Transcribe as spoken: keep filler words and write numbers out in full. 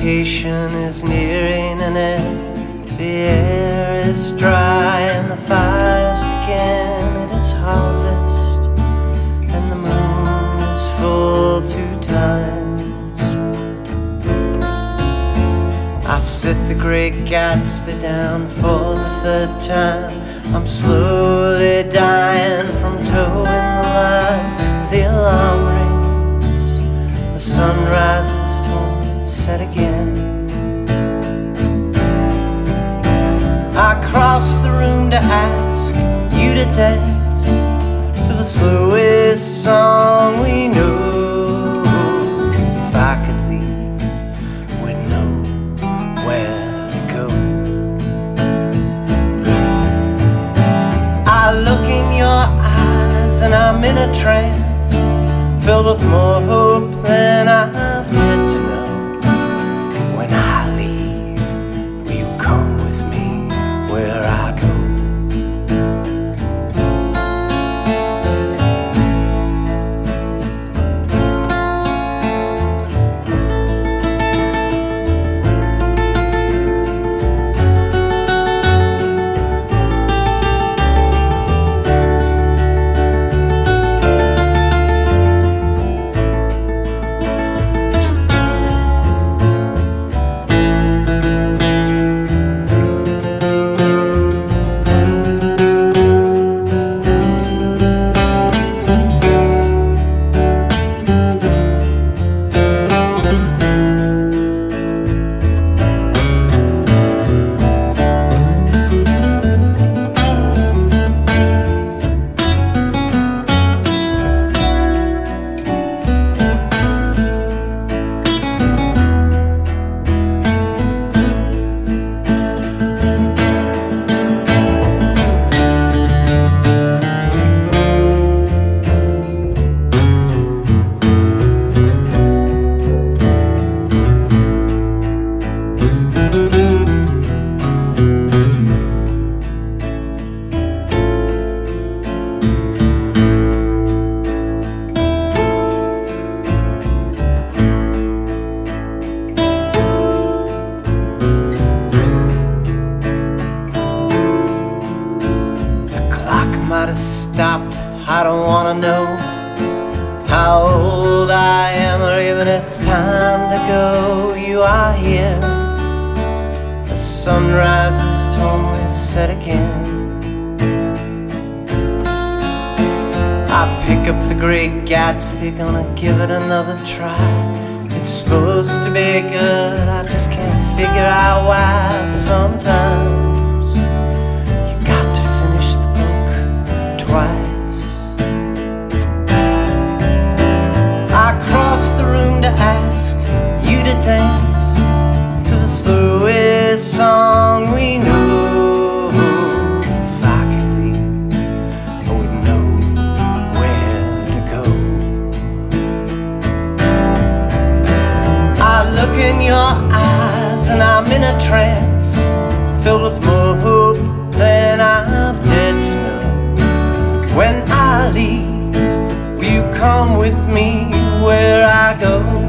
vacation is nearing an end. The air is dry and the fires begin. It is harvest and the moon is full two times. I set the great Gatsby down for the third time. I'm slowly dying from towing the line. The alarm rings, the sun rises, told me it's set again. I cross the room to ask you to dance to the slowest song we know. If I could leave, we'd know where to go. I look in your eyes and I'm in a trance, filled with more hope than I've dared to know. When I leave, will you come with me where I go? Might have stopped, I don't wanna know how old I am or even it's time to go. You are here, the sun rises, told me it's set again. I pick up the great Gatsby, gonna give it another try. It's supposed to be good, I just can't figure out why. Sometimes you got to finish the book twice. I crossed the room to ask you to dance to the slowest song we know. If I could leave, I would know where to go. I look in your eyes and I'm in a trance, filled with more hope than I've dared to know. When I leave, will you come with me where I go?